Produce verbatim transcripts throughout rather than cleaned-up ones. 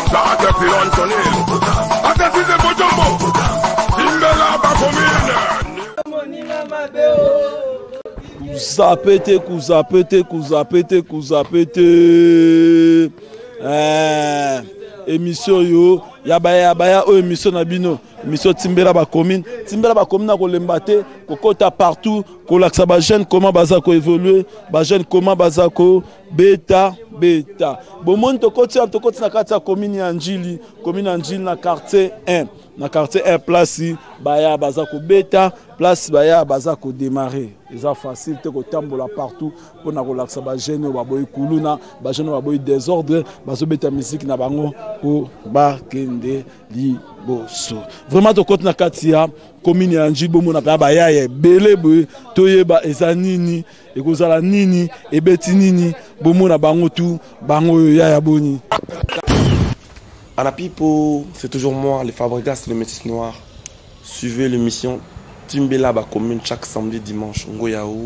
Zate pilon sonil. Ate si se bojombo. Timbela bakomine. Kuzapete, kuzapete, kuzapete, kuzapete. Eh, émission yo, yabaya yabaya o émission nabino, émission Timbela ba commune, Timbela ba commune na kolembate, kokota partout, kolaksa ba jeune comment baza ko évoluer, ba jeune comment baza ko beta beta. Bon monde to koti to koti na kati ya commune ya Njili, commune ya Njili na quartier un, na quartier un place baya baza ko beta, place baya baza ko démarrer. Eza facile te ko tambola partout pour na kolaksa ba jeune ba boy kuluna, ba jeune ba boy désordre, bazo beta musique na bango pour ba kende liboso. Vraiment to koti na kati ya commune ya Njili bomo na pa ba ya belé boy toyeba eza nini ekozala nini ebeti nini bomo na bango tout bango ya ya boni. Anapipo, c'est toujours moi, les Fabregas, le métis noir. Suivez l'émission Timbela ba commune chaque samedi dimanche. Ngoyao.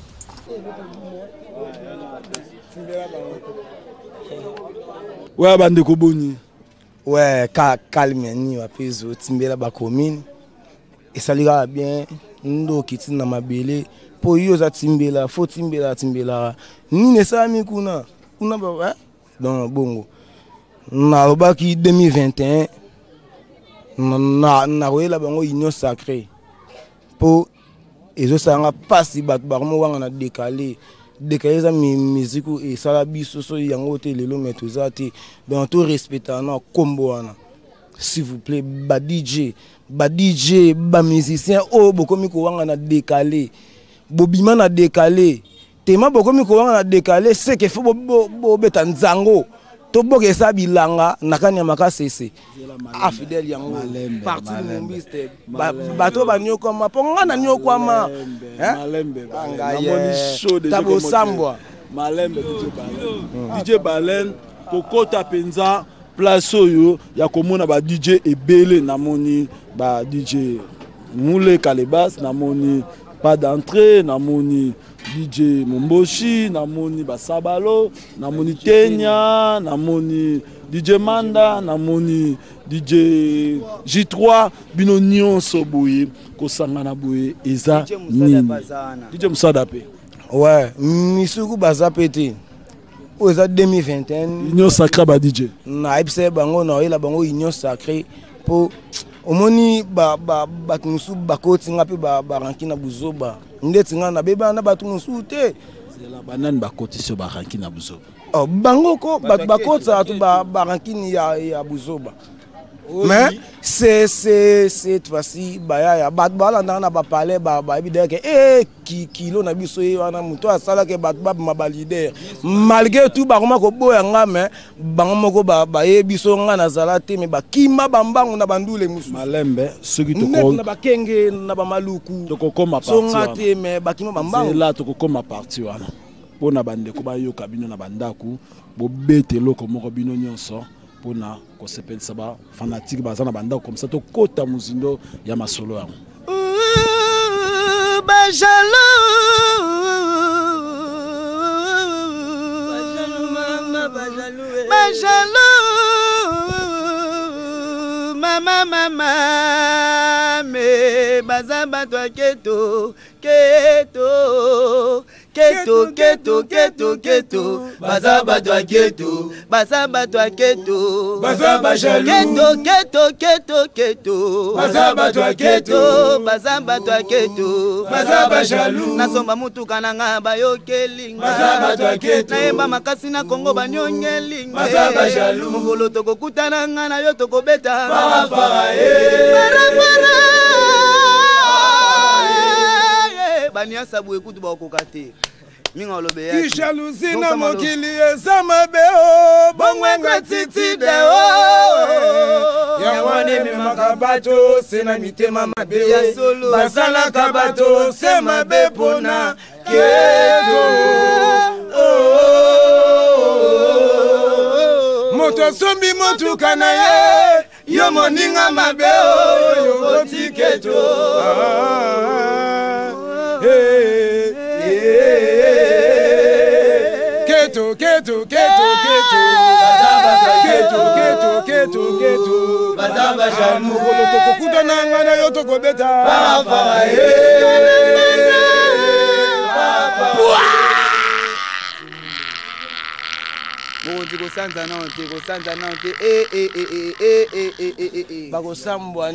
Ouais, bande ko boni. Ouais, calme ni wapezo Timbela ba commune. Et ça ira bien. Ndo kiti na mabele. Po yo za Timbela, fo Timbela Timbela. Ni ne sa mi kuna. Kuna ba dans bongo. Na lobaki deux mille vingt et un na na wela bango union sacrée pour ezo sanga pasi bat barmo wanga na décaler décaler za musique et sala biso so yango te lelo metozate dans tout respectant na kombo wana s'il vous plaît ba D J ba D J ba musicien o bokomi ko wanga na décaler bobima na décaler tema bokomi ko wanga na décaler c'est que faut bo bo beta nzango to boke sa bilanga nakanya makasese afidèle yango parti mumbiste bato banyo koma ponga na nyo kwama malembe namoni show de tabo sambwa malembe D J Balen D J Balen kokota penza place oyo ya komona ba D J ebele namoni ba D J Moule Kalebas namoni pas d'entrée namoni D J Momboshi, namoni Basabalo, namoni Tenya, namoni D J Manda, namoni D J J trois, bino nyonso boye, kosangana boye, eza nini. D J Msadape. Ouais, misuku bazapete. O eza deux mille vingt et un. Union sacrée ba D J. Na ipse bango na ela bango union sacrée pour omoni ba ba batumusu bakoti ngapi ba baranki na buzoba. Ndeti nga na beba na batumusu te. Zela banane bakoti so baranki na buzoba. Oh bango ko bakota tu ba baranki ni ya ya buzoba. Mais c'est c'est cette fois-ci baya ya bat bala na ba parler ba ba bidé que eh ki kilo na biso ye wana muto asala ke bat ba ma leader malgré tout ba koma ko boya nga mais bango moko ba ba ye biso nga na zalate mais ba kima bambango na bandule musu malembe ceux qui te connaissent na ba kenge na ba maluku to ko koma parti so ngate mais ba kima bambango c'est là to ko koma parti wana pona bande ko ba yo kabino na bandaku bo betelo ko moko bino nyonso pona ko sepel saba fanatique bazana banda comme ça to kota muzindo ya masolo yango bajalo bajalo bajalo mama mama me bazamba toi keto keto keto keto keto keto bazaba toi keto bazaba toi keto bazaba jaloux keto keto keto keto bazaba toi keto bazaba toi keto bazaba jaloux nasomba mutuka nanga bayokelinga bazaba toi keto naemba makasi na Kongo banyongelinga bazaba jaloux mongolo tokokutana nga na yo tokobeta para para eh para para bania sabu ekutu ba kokate minga lobe ya ki jalousie na mokili ezama beo bongwenga titi deo ya wane me makabato sena mitema mabe basala kabato sema bepona keto moto sombi motu kanaye yo moninga mabe yo otiketo keto keto keto keto keto keto keto keto bazaba jaloux mokolo tokokutana ngana yo tokobeta farafara Mokonzi kosanza na onte kosanza na onte eh eh eh eh eh eh eh eh eh bakosambwa ni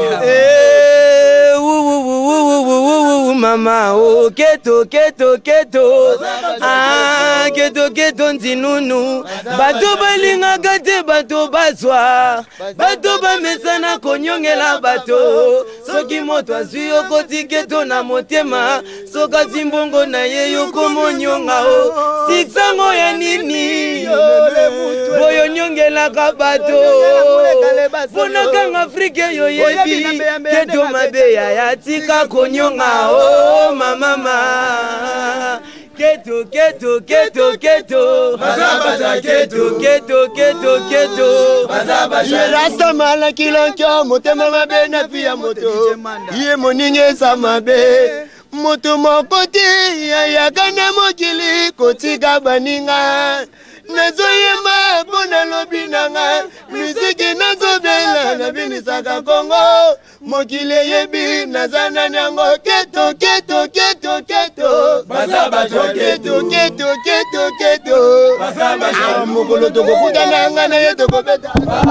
eh wu wu wu wu wu mama oh keto keto keto ah keto keto nzinunu bato balinga kate bato bazwa bato bamesana konyongela bato soki moto azwi okoti keto na motema soka zimbongo na ye yokomonyonga o siksango ya nini boyo nyongela kabato Fonaka Afrique yo yebi keto mabeya ya tika konyonga oh mama keto keto keto keto bazabata keto keto keto keto bazaba rasta mala kiloncho motema mabe na pia moto ye moninge samabe moto mokoti ya yakana mokili kotika baninga nazoyema bona lobi nanga muziki nazobela na binisaka Kongo mokile yebi nazana nyango keto keto keto keto bazaba keto keto keto keto bazaba mokolo tokokuta nanga na yeto kobeta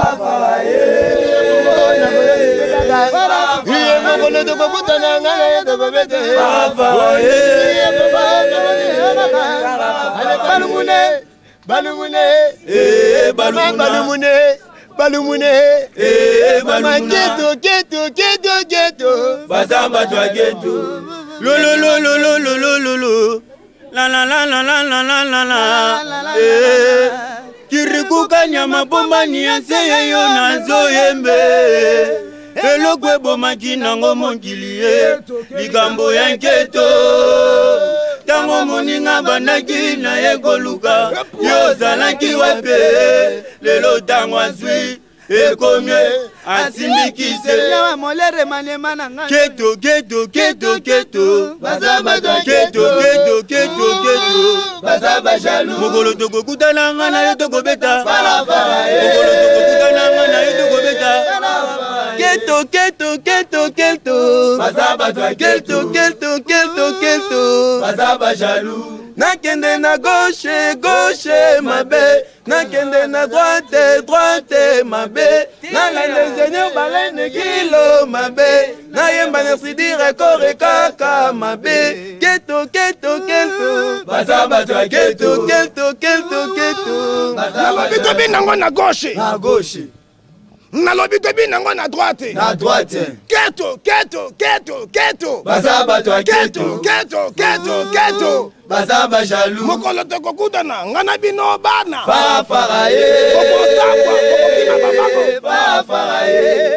ye mokolo tokokuta nanga na yeto kobeta balumune balumune eh balumune balumune eh balumune keto keto keto keto bazamba twa keto lo lo lo lo lo lo lo lo la la la la la la la la la eh kirikuka nyama bomba ni ese yo nazo yembe elokwe boma kinango mongilie ligambo ya keto tango moninga bandaki na ekoluka yo zalaki wape lelo tango azwi ekomye asindikise keto keto keto keto bazaba keto keto keto keto bazaba jaloux mokolo tokokutana nga na yo tokobeta mokolo tokokutana nga na yo tokobeta keto keto keto keto bazaba keto keto keto keto bazaba jaloux nakende na gauche gauche mabe nakende na droite droite mabe na la ingénieur balene kilo mabe na yemba merci dire kore kaka mabe keto keto keto bazaba keto keto keto keto bazaba bito binango na gauche na gauche nalobi tobi nango na droite na droite keto keto keto keto bazaba keto keto keto keto bazaba jaloux mokolo tokokutana ngana bino bana farafara ye kokosangwa kokokima babako farafara ye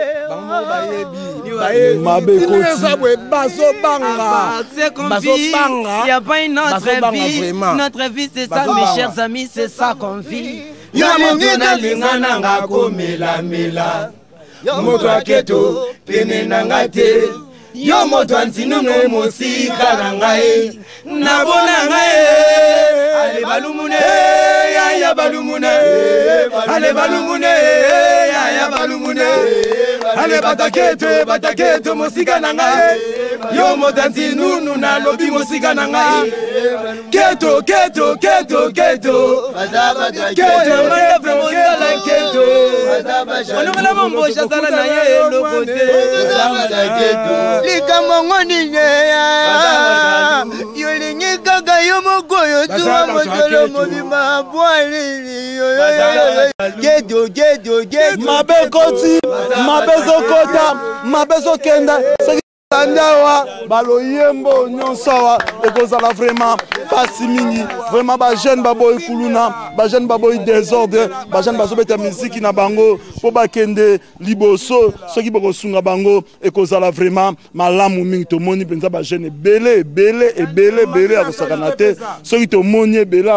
mabe koti bazo banga c'est qu'on vit, il n'y a pas une autre vie. Notre vie c'est ça mes chers amis, c'est ça qu'on vit. Yamoto na lingana nga komela mela moto aketo pene nanga te yo moto antinu no mosika na ngai nabona ngai ale balumune ya ya balumune ale balumune ya ya balumune ale bataketo bataketo mosika na ngai yo moto antinu no na lobi mosika na ngai keto keto keto keto bazaba keto manda vraiment la keto bazaba on va la mambocha sala na ye lokote bazaba keto likambo ngoni ya yolingi kaka yo mokoyo tuwa motolo mobima bwali keto keto keto mabe koti mabe zokota mabe zokenda Tandawa, baloyembo nyonsawa, ekozala vraiment pasi mingi, vraiment ba jeune baboy kuluna, ba jeune baboy désordre, ba jeune bazobeta musique na bango, po bakende liboso, soki boko sunga bango, ekozala vraiment malamu mingi to moni penza ba jeune belé belé et belé belé akosakanate, soki to moni belawa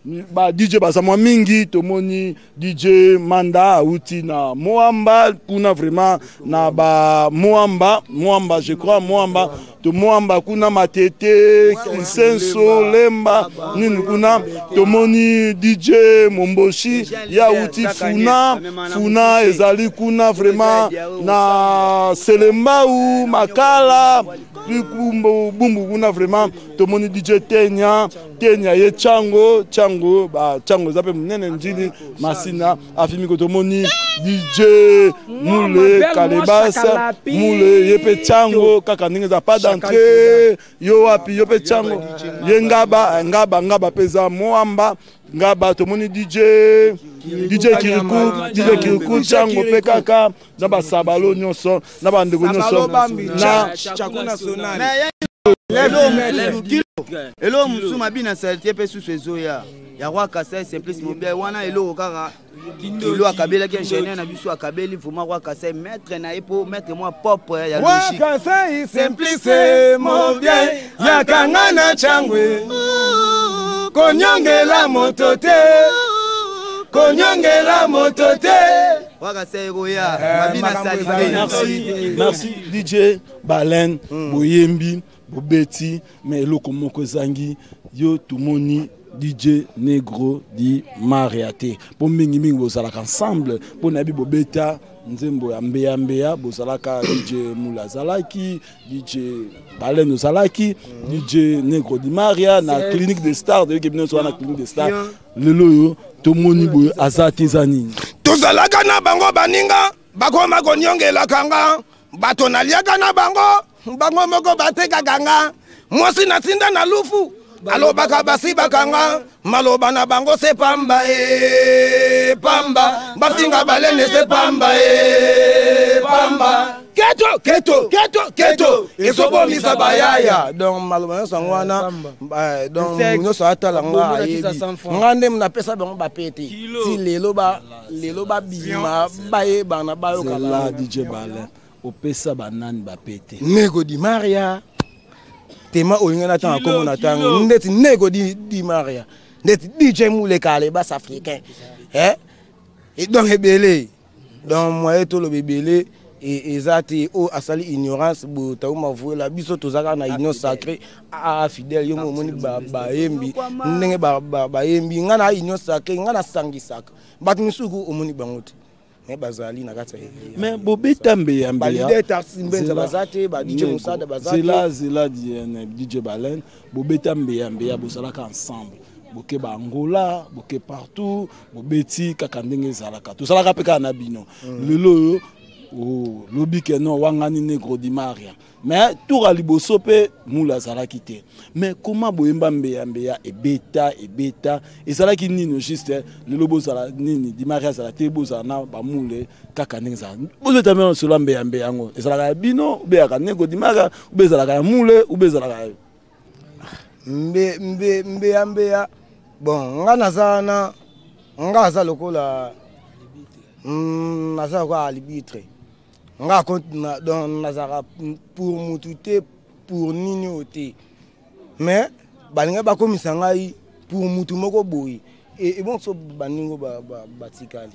ba D J baza mwa mingi tomoni D J Manda auti na Moamba kuna vraiment na ba Moamba Moamba je crois Moamba to Moamba kuna Matete Kinsenso Lemba nini kuna tomoni D J Momboshi ya auti Funa Funa ezali kuna vraiment na Selemba ou Makala bumbu bumbu kuna vraiment tomoni D J Tenya Tenya ye Chango Chango ba Chango zape munene njili masina afimi ko tomoni D J Moule Kalebasa Moule yepe Chango kaka ninge za pas d'entrée yo wapi yo pe Chango ye ngaba ngaba ngaba peza Moamba ngaba tomoni D J D J Kirikou D J Kirikou Chango pe kaka na ba sabalo nyonso na ba ndeko nyonso na chakuna sonali Hello musuma bina salté pe sous ces oya ya roi Kasai simplice mobile wana hello kaka kilo akabela ki ingénieur na biso akabeli vraiment roi Kasai maître na epo maître moi propre ya logique roi Kasai simplice mobile ya kangana changwe konyongela motote konyongela motote roi Kasai roya mabina salté merci merci D J Balen Boyembi Bobeti mais eloko moko zangi yo tumoni D J Negro di Mariate po mingi mingi bozalaka ensemble po nabi bobeta nzembo ya mbeya mbeya bozalaka D J Mula Zalaki D J Balen Zalaki D J Negro di Maria na clinique des stars de kebino so na clinique des stars lelo yo tumoni boy azati zani tozalaka na bango baninga bakoma konyongela kanga bato naliaka na bango bango moko bateka kanga mwasi na tinda na lufu alobaka basi bakanga maloba na bango se pamba e pamba bafinga balene se pamba e pamba keto keto keto keto esobo misa bayaya donc maloba sango wana donc nyoso atala nga yebi ngande mna pesa bango bapete ti lelo ba lelo ba bima baye bana bayo kala D J Balen opesa banani bapete Nego di Maria tema olinga na tanga komo na tanga ndeti Nego di di Maria ndeti D J Moule Kalebasa africain eh et donc ebele donc moi to lo bebele et ezati o asali ignorance bo tauma voela biso tozaka na union sacrée a fidèle yo moni ba ba yembi ndenge ba ba yembi ngana union sacrée ngana sangi saka bat misuku omoni bangote mais bazali na kata mais bobeta mbeya mbeya balide taxi mbenza bazate ba D J Musada bazate zela zela D J Balen bobeta mbeya mbeya bosalaka ensemble boke ba Angola boke partout bobeti kaka ndenge zalaka tosalaka peka na bino lelo oh lobi ke non wangani Negro di Maria mais tour liboso pe Mula Zalaki te mais comment boyemba mbeya mbeya e beta e beta et Zalaki nino juste le lobo zala nini di Maria zala te boza na ba Mule kaka ninza bozo tamé sur mbeya mbeya ngo e zalaka bino be aka Negro di Maria be zalaka Mule ou be zalaka mbe mbe mbeya mbeya bon ngana zana ngaza lokola mm naza kwa arbitre nga continue dans Nazara pour mututé pour nini oté mais balinga ba komisa ngai pour mutu moko boyi et bon so baningo ba batikali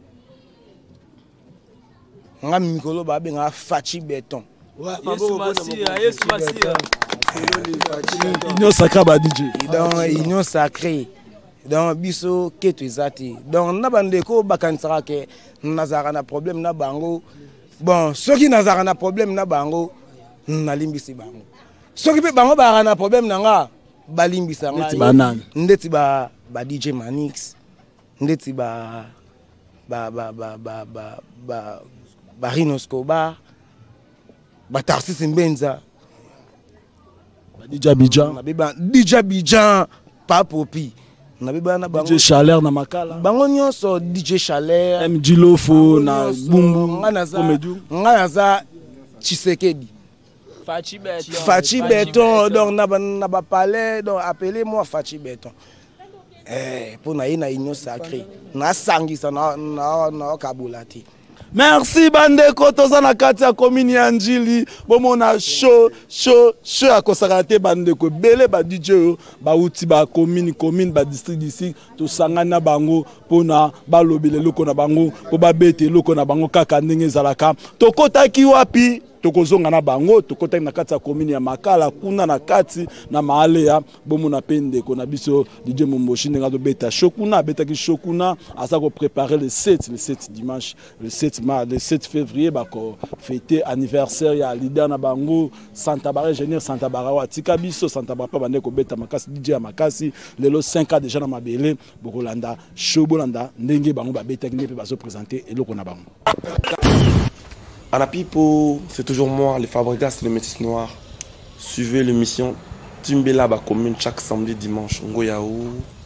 nga mikolo ba benga fachi béton Yesu Masia Yesu Masia union sacrée ba D J donc union sacrée donc biso keto ezati donc na bandeko bakanisaka ke nazara na problème na bango bon ceux qui nazara na problème na bango nalimbisi bango ceux qui bango ba na problème na nga balimbisa nga ndeti ba ba D J Manix ndeti ba ba ba ba ba ba ba ba Rinoscoba ba Tarsis Mbenza ba D J Abidjan D J Abidjan pa popi na biba na bango D J Chaleur na makala bango nyonso D J Chaleur M J Lofo na bumbu comédie ngana za Tshisekedi Fachi Béton Fachi Béton donc na na ba palais donc appelez-moi Fachi Béton eh pour na ina union sacrée na sangisa na na na kabulati Merci bandeko toza na kati ya commune ya Njili bomona show show show ya kosakate bandeko bele ba D J ba uti ba commune commune ba district ici to sangana bango pona ba lobele loko na bango po ba bete loko na bango kaka ndenge zalaka to kotaki wapi tokozonga na bango tokotaki na kati ya commune ya Makala kuna na kati na maale ya bomona pende ko na biso D J Momboshi ndenga do beta shokuna beta ki shokuna asa ko préparer le sept le sept dimanche le sept mars le sept février ba ko fêter anniversaire ya leader na bango Santa Bara ingénieur Santa Bara wa tika biso Santa Bara pa bande ko beta makasi D J ya makasi lelo cinq ans déjà na mabele bokolanda show bolanda ndenge bango ba beta ki ne pe bazo présenter eloko na bango. À la Pipo, c'est toujours moi, les Fabregas, les Métis Noirs. Suivez l'émission Timbela Ba Commune chaque samedi dimanche. Ngoyao.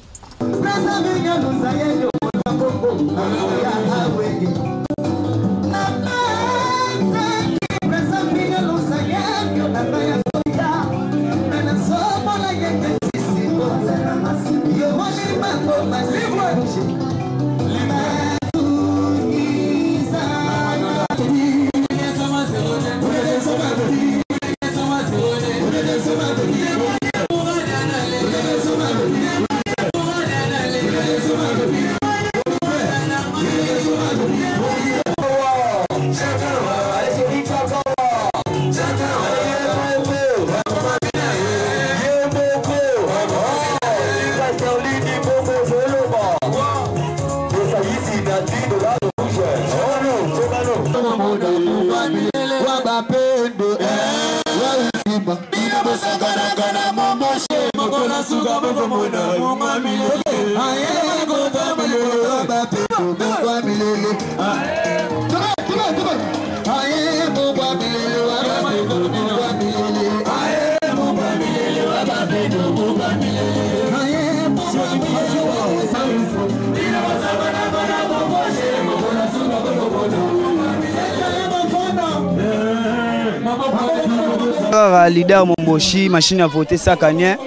Leader Momboshi machine à voter ça kanye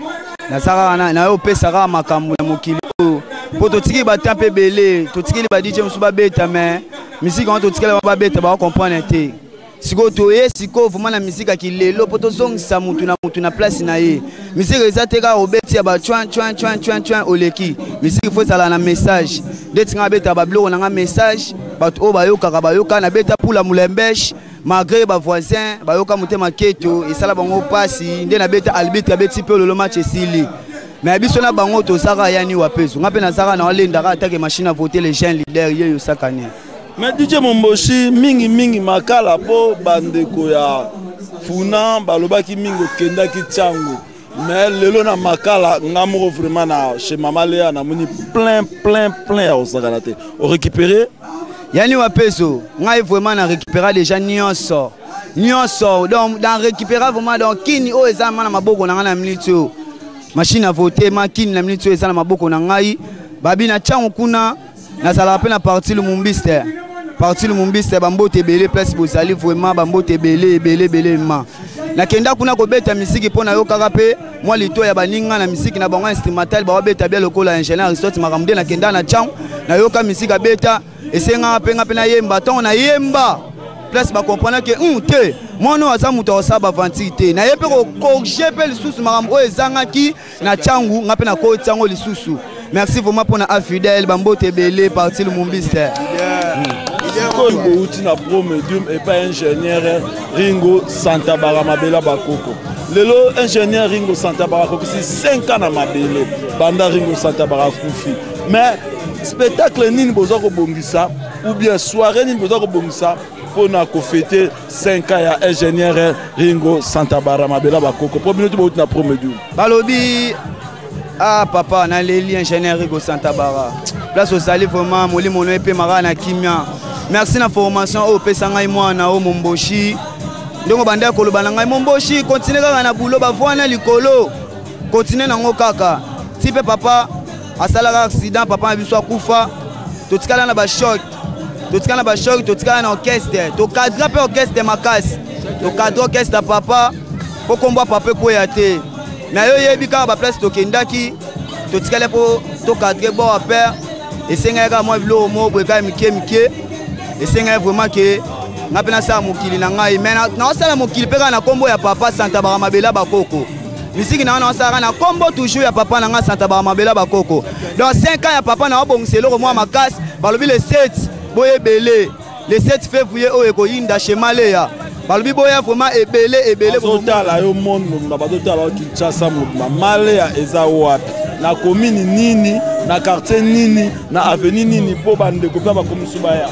na sara na na opé sara makambo na mokili po to tiki ba tempe belé to tiki ba D J musu ba beta mais musique on to tiki ba beta ba comprendre té siko to ye siko vraiment na musique ki lelo po to zong sa mutu na mutu na place na ye musique ezate ka obeti ba twan twan twan twan twan oleki musique faut ça na message de tinga beta ba bloko na message ba to ba yoka ba yoka na beta pour la mulembèche malgré ba voisin ba yoka mutema keto et ça la bango pasi nde na beta arbitre ya beti pe le match esili mais biso na bango to saka yani wapeso ngape na saka na olenda ka attaque machine à voter les jeunes leaders yo sakane. Mais D J Momboshi mingi mingi Makala po bandeko ya funa balobaki mingo kenda ki tsango mais lelo na Makala ngamoko vraiment na chez Mama Léa na moni plein plein plein ya osakalate o récupérer yani wapeso ngai vraiment na récupérer déjà nyonso nyonso donc dans récupérer vraiment donc kini o ezama na maboko na ngana milito machine à voter makini na milito ezana maboko na ngai babi na tsango kuna na sala pe na parti le mumbiste parti le mumbiste bambote belé place bozali vraiment bambote belé belé belé ma na kenda kuna ko beta misiki pona yo kaka pe moi lito ya baninga na misiki na bango instrumental ba beta bien lokola ingénieur Aristote makamde na kenda na tsango na yo ka misika beta esenga pe nga pe na yemba ton na yemba place ba comprendre que un te mono aza muto osaba vantité na yepe ko corriger pe lisusu makambo ezanga ki na tsangu nga pe na ko tsango lisusu. Merci vraiment pour la fidèle bambote belé parti le mumbiste. Outi na pro medium et pas ingénieur Ringo Santa Bara Mabela Bakoko. Lelo ingénieur Ringo Santa Bara Bakoko c'est cinq ans na Mabele banda Ringo Santa Bara Kufi. Mais spectacle nini bozo ko bongisa ou bien soirée nini bozo ko bongisa pour na ko fêter cinq ans ya ingénieur Ringo Santa Bara Mabela Bakoko. Pour minute outi na pro medium. Balobi ah papa na leli ingénieur Ringo Santa Bara. Place au sali vraiment moli mono epé mara na kimia. Merci na formation au pesa ngai mwana o Momboshi. Ndongo banda ko lobana ngai Momboshi continue kaka na boulot ba voana likolo. Continue nango kaka. Tipe papa asala accident papa biso akufa. To tikala na ba choc. To tikala na ba choc, to tikala na orchestre. To cadre pe orchestre makasi. To cadre orchestre papa. Po komba papa ko yate. Na yo yebi kaka ba place to kendaki. To tikala po to cadre bo a père. Et c'est un gars moi vlo mo bweka mike mike esengai vraiment ke nga mpe nasala mokili na ngai me naosala mokili mpe kaka na nkombo ya papa Santa Bara Mabela Bakoko misiki na nga naosalaka na nkombo toujours ya papa na nga Santa Bara Mabela Bakoko donc cinq ans ya papa na obongisa eloko mwa makasi balobi le sept boyebele le sept février oyo ekoyinda chez Maleya balobi boya vraiment ebele ebele bazotala yo monde mobimba bazotala yo Kinshasa mobimba Maleya eza wapi na commune nini na quartier nini na avenue nini mpo bandeko mpe bakomisi baya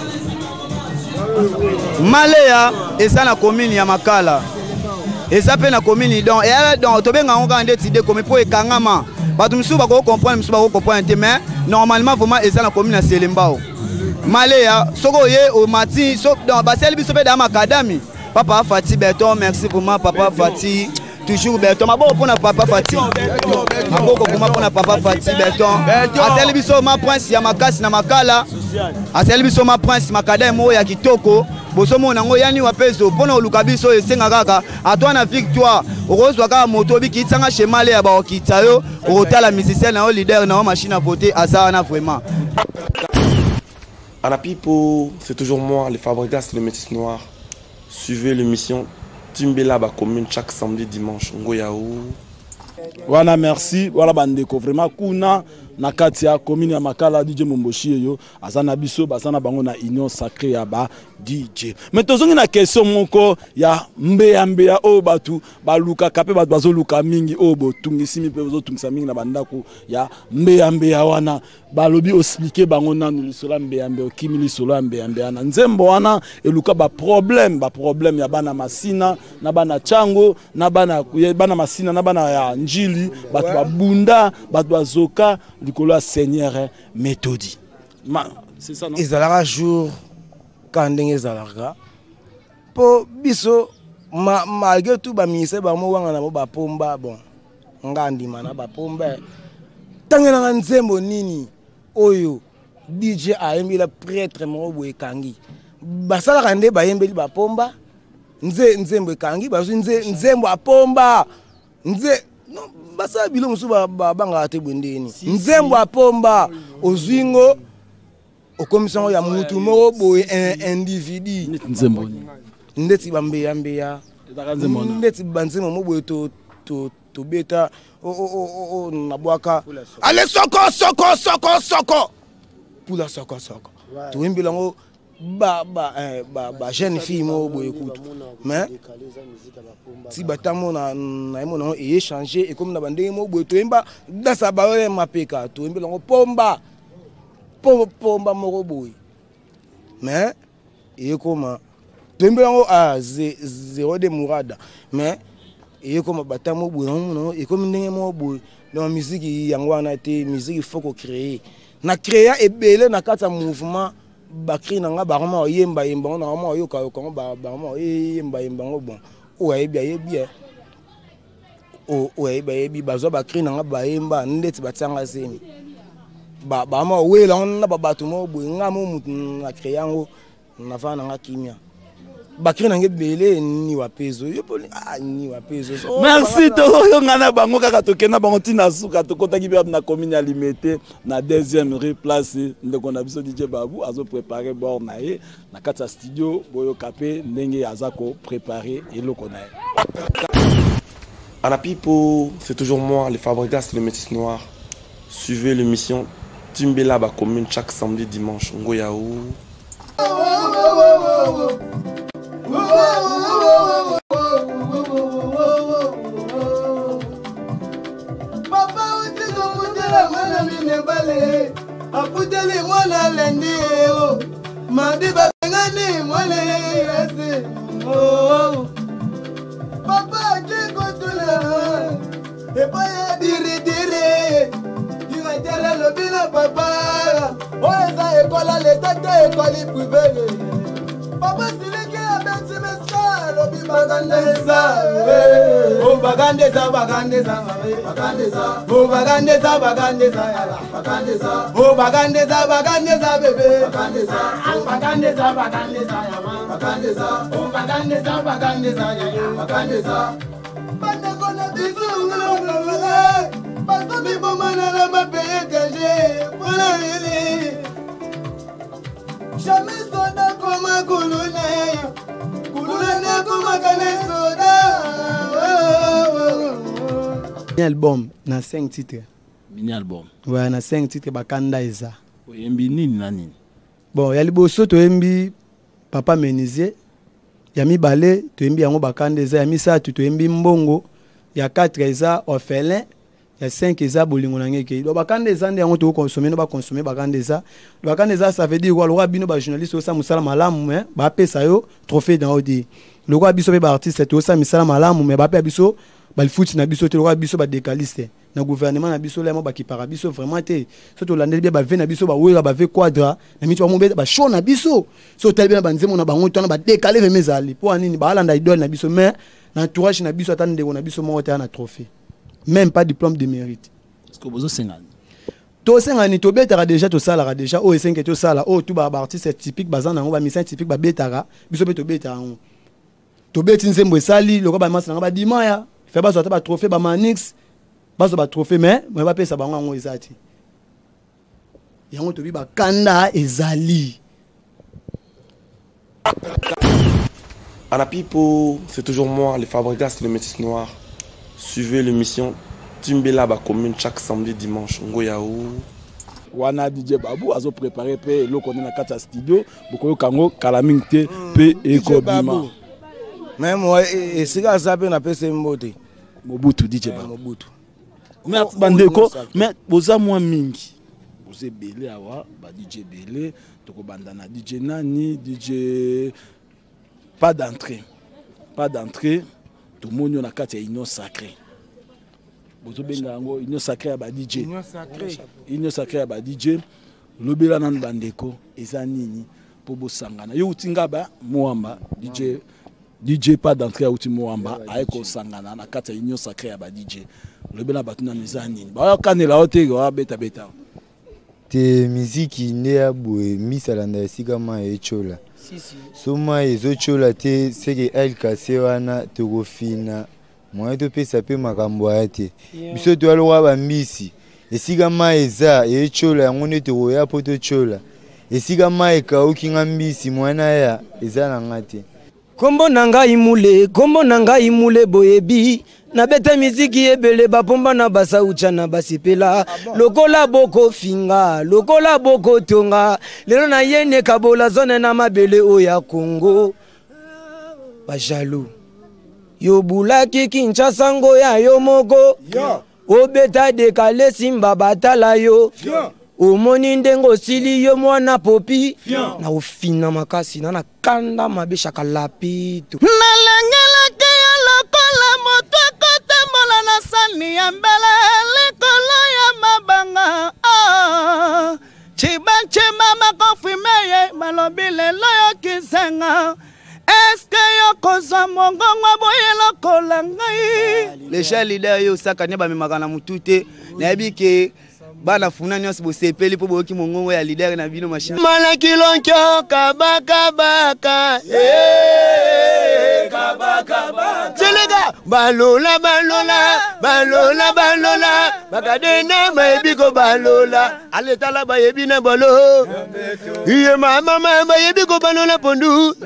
Maleya eza na commune ya Makala eza mpe na commune donc donc tobenga ngo kaka ndeti de komi mpo ekangama bato misusu bakocomprendre misusu bakocomprendre te mais normalement vraiment eza na commune ya Selembao Maleya soko oye omati basali biso mpe da makadami papa Fati Berton merci vraiment papa Fati toujours Berton maboko mpona papa Fati maboko kuma mpona papa Fati Berton asali biso ma prince ya makasi na Makala asali biso ma prince makadami oyo ya kitoko bosomona ngo yani wapezo mpona oluka biso esenga kaka atwa na victoire okozwa kaka moto bikitsanga chez Maleya baokitsa yo okotala musicien na yo leader na yo machine à voter aza wana vraiment. Anapipo, c'est toujours moi, les Fabregas, les métis noirs. Suivez l'émission Timbela ba commune chaque samedi dimanche. Ngoyao. Voilà, merci. Voilà, bandeko. Vraiment, kuna na katia commune ya Makala D J Momboshi yo azana biso bazana bango na union sacrée ya ba D J. Mais tozongi na question moko ya mbeya mbeya o batu baluka kape batu bazoluka mingi o botungisi mi pe bazotungisa mingi na bandako ya mbeya mbeya wana balobi expliquer bango nanu lisola mbeya mbeya kimi lisola mbeya mbeya na nzembo wana eluka ba problème ba problème ya bana masina na bana chango na bana bana masina na bana ya njili batu babunda batu bazoka likolo Seigneur méthodi. C'est ça non? Ezalaka jour quand ndenge ezalaka. Po biso ma malgré tout ba ministère ba mo wanga na ba pomba bon. Ngandi mana ba pomba. Tangela nga nzembo nini oyo D J ayembi la prêtre mo boye kangi. Basala kande ba yembeli ba pomba. Nze nzembo ekangi bazo nze nzembo apomba. Nze non basa bilo musu ba banga te bwendeni nzembo apomba ozwingo okomisango ya mutu moko boye individu nzembo ndeti bambe ya mbeya ndeti banzemo mo boye to to to beta o o o na bwaka ale soko soko soko soko pula soko soko to wimbilango ba ba ba ba jeune fille mo boye kutu mais si batamo na na mo na e changer et comme na bande mo boye to emba dasa ba we mapeka to emba ngo pomba pomba mo boye mais e comme to emba ngo a zéro de mourada mais e comme batamo boye non e comme ndenge mo boye dans musique yango wana te musique il faut ko créer na créer ebele na kata mouvement bakri nanga barama yemba yemba na mama yoka yoka ba barama yemba yemba ngo bon o yebi yebi o o yebi yebi bazo bakri nanga ba yemba ndeti batanga semi ba ba ma wela na ba batu mo bo ngamo mutu na créango na fa nanga kimia bakri nanga belé ni wapezo yo poli ah ni wapezo merci to yo ngana bango kaka tokena bango tina suka to kotaki bi na commune alimité na deuxième rue place ndeko na biso D J Babu azo préparer bord na ye na kata studio boyo kapé ndenge azako préparer eloko na ye. Anapipo, c'est toujours moi, les Fabregas, les métis noirs. Suivez l'émission Timbela ba commune chaque samedi dimanche. Ngoyao. Aputele mwana lende o madiba ngani mwana yese oh papa jingo tula e baya dire dire dira tele lo bina papa o eza école le tata école privée papa sileke abeti mesa lo bi bagandeza o bagandeza bagandeza bagandeza o bagandeza bagandeza yala bagandeza o bagandeza bagandeza bebe bagandeza o bagandeza bagandeza yama bagandeza o bagandeza bagandeza yaya bagandeza bande kona bizungula baso bi bomana na mapeye kaje bona ele jamais sonda comme Mini album, na cinq titres. Mini album. Ouais, na cinq titres, bakanda eza. Oyembi nini na nini? Bon, ya liboso toyembi Papa Menisier. Ya mi balé, toyembi yango bakanda eza. Ya mi satu toyembi mbongo. Ya quatre eza orphelin. Ya cinq eza bolingo na ngeke. Do bakanda eza nde yango to consommer no ba consommer bakanda eza. Do bakanda eza ça veut dire quoi? Lora bino ba journaliste osa musala malamu mais ba pesa yo trophée dans odi. Lora biso be ba artiste to osa musala malamu mais ba pe biso ba le foot na biso te lora biso ba décaliste. Na gouvernement na biso lemo ba ki para biso vraiment te. So to landeli ba ve na biso ba wera ba ve quadra na mitu ba mo ba show na biso. So tel bien ba nzemo na bango to na ba décaler ve mezali. Po anini ba landa idole na biso mais na entourage na biso atande na biso mo te na trophée. Même pas diplôme de mérite. Est-ce que vous avez to sengani to betara déjà to sala déjà o cinq to sala o tout ba artiste typique bazana ngo ba mission typique ba betara biso be to betara ngo to beti nzembo sali loko ba masa ba dimaya fait ba sortir ba trophée ba manix ba so ba trophée mais moi ba pesa bango ngo ezati yango to bi ba kanda ezali. Anapipo, c'est toujours moi, les Fabregas, le métis noir. Suivez l'émission Timbela ba commune chaque samedi dimanche Ngoyaou. Wana D J Babu azo préparé pe lo connaît na kata studio boko kango kalamingte pe ekobima. Même moi et sika zape na pese mbote. Mobutu D J Babu. Mobutu. Mais bandeko mais boza moi mingi. Boze belé awa ba D J belé toko bandana D J nani D J pas d'entrée. Pas d'entrée. Tout le monde a quatre union sacrée. Bozo benga ngo union sacrée à ba D J. Union sacrée. Union sacrée à ba D J. Lobela nan bandeko eza nini po bosangana. Yo utinga ba Moamba D J D J pas d'entrée uti Moamba ayeko sangana na quatre union sacrée à ba D J. Lobela batuna eza nini. Ba kanela ote go beta beta. Te miziki ne ya boe misalanda esika ma echola. Si, si. Soma ezochola te seke el kase wana tokofina moye topesa pe makambo ya te biso toaloka bambisi esika ma eza echola yango nde tokoya po tochola esika ma ekauki nga mbisi mwana ya eza na nga te. Kombo na ngai mule kombo na ngai mule boyebi na beta miziki ebele bapomba na basaucha na basipela lokola boko finga lokola boko tonga lelo na yene kabola zone na mabele oya Kongo bajalo yo bulaki Kinshasa ngo ya yo moko obeta dekale simba batala yo omoni ndengo sili yo mwana popi na ofina makasi na na kanda mabesha kalapito nalangelaki ya lokola moto akotambola na sani ya mbele likolo ya mabanga chibanchima makofimeye malobi lelo yo kisenga eske yo kozwa mongongo boye lokola ngai les chers leaders yo sakanya bamemaka na mutu te nayebi ke bana funa nyonso bosepeli po boyoki mongongo ya leader na bino machine malaki lonkyo kabaka baka eh kabaka baka chelega balola balola balola balola bakadena mayebi ko balola aletala bayebi na balo iye mama mama yebi ko balola pondu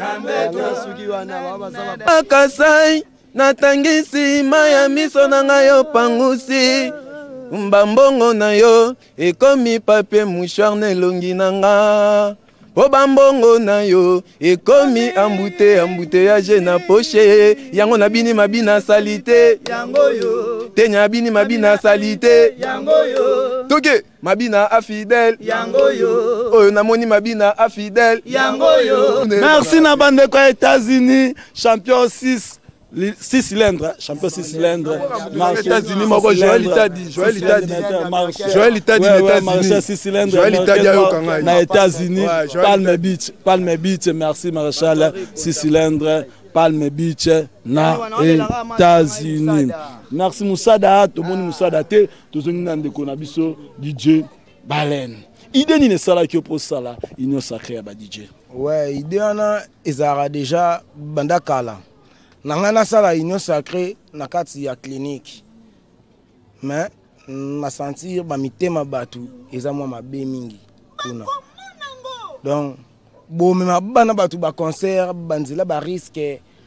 akasai natangisi maya miso na ngayo pangusi mbambongo na yo ekomi papier mouchoir na elongi na nga po bambongo na yo ekomi ambute embouteillage na poche yango na bini mabina salite yango yo tenya bini mabina salite yango yo toke mabina afidèle yango yo oyo namoni mabina afidèle yango yo. Merci na bande ko États-Unis champion six six cylindres, champion six cylindres. États-Unis, moi, Joël Itadi, Joël Itadi, Joël Itadi, États-Unis, six cylindres. Joël Itadi, aux États-Unis, Palm Beach, Palm Beach, merci Maréchal, six cylindres, Palm Beach, na États-Unis. Merci Moussada, tout le monde Moussada, tout le monde de Konabiso, D J Baleine. Idée ni ne sala qui oppose ça là, union sacrée à D J. Ouais, idée on a, ils aura déjà bandakala. Nangana sala union sacrée na kati ya clinique mais ma sentir ba mitema batu eza mwa mabe mingi kuna donc bo me mabana batu ba concert banzila ba risque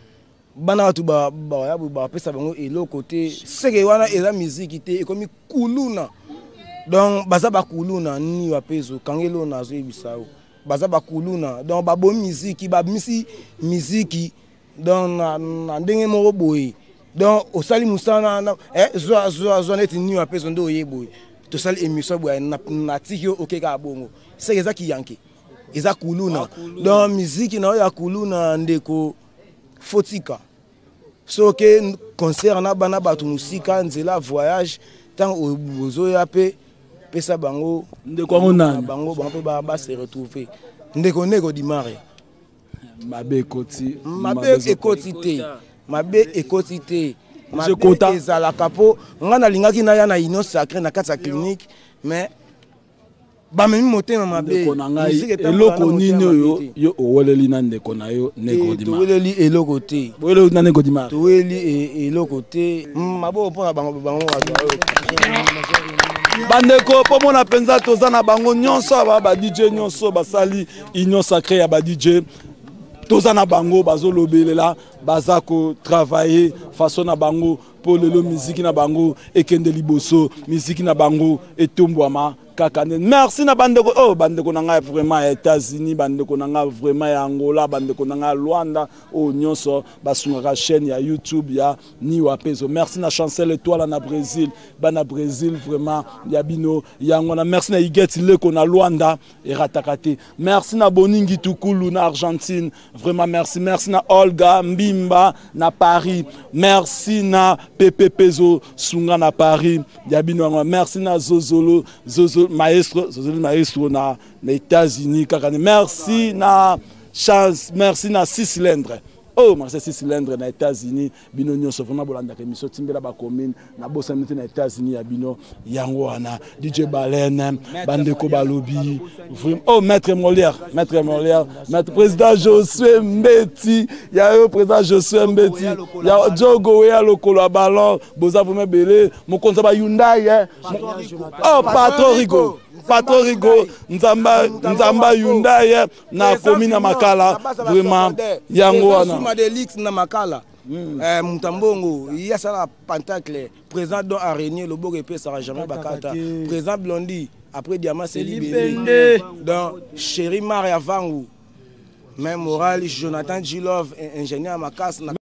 bana batu baya bapesa bango eloko te seke wana eza miziki te ekomi kuluna donc baza bakuluna nini bapezo kangelo nazoyebisa yo baza bakuluna donc babomi miziki babimisi miziki donc na ndenge moko boye donc osali musana zwa zwa zwa neti nini bapezo nde oye boye tosali émission boye na tiki yo okeka bongo seke eza kiyanke eza kuluna donc miziki na oyo ya kuluna ndeko fotika soke concert na bana batu musika nzela voyage tant ozoya pe pesa bango ndeko ngona bango bango pe ba se retrouver ndeko nego dimare mabe ekoti mabe ekoti te mabe ekoti te mabe ezala kapo ngana lingaki na ya na union sacrée na kati ya clinique mais bamemi motema mabe eloko nini oyo yo oweleli na ndeko na yo nego dimare toweleli eloko te oweleli na nego dimare toweli eloko te mabo mpona bango bango bandeko po mona penza toza na bango nyonso aba ba D J nyonso basali union sacrée ya ba D J toza na bango bazolobelela baza ko travailler façon na bango po lelo musique na bango ekende liboso musique na bango etombwama kaka merci na bandeko oh bandeko na ngai vraiment ya États-Unis bandeko na ngai vraiment ya Angola bandeko na ngai Luanda oh nyonso basungaka chaîne ya YouTube ya Niwa Pezo merci na Chancel Étoile na Brésil bana Brésil vraiment ya bino yango na merci na Igeti Leko na Luanda et ratakate merci na Boningi Tukulu na Argentine vraiment merci merci na Olga Mbimba na Paris merci na Pepe Pezo Sunga na Paris ya bino yango merci na Zozolo Zozo maestro Zozolo maestro na les États-Unis kakane merci na chance merci na six cylindres oh merci six cylindres na États-Unis bino nyonso vraiment bolanda ka émission timbela ba commune na bosa miti na États-Unis ya bino yango wana D J Balen bandeko balobi vraiment oh maître Molière maître Molière maître président Josué Mbeti ya yo président Josué Mbeti ya Jogo ya lokolo ballon boza vraiment belé mon konza ba Hyundai oh patron Rigo patron Rigo nzamba nzamba Hyundai na commune Makala vraiment yango wana Madelix na Makala eh Mutambongo il y a ça la pentacle président don araignée le beau épée ça jamais bakata président Blondi après Diamant c'est libéré donc chéri Maria Vangu même Moral Jonathan Gilov ingénieur Makas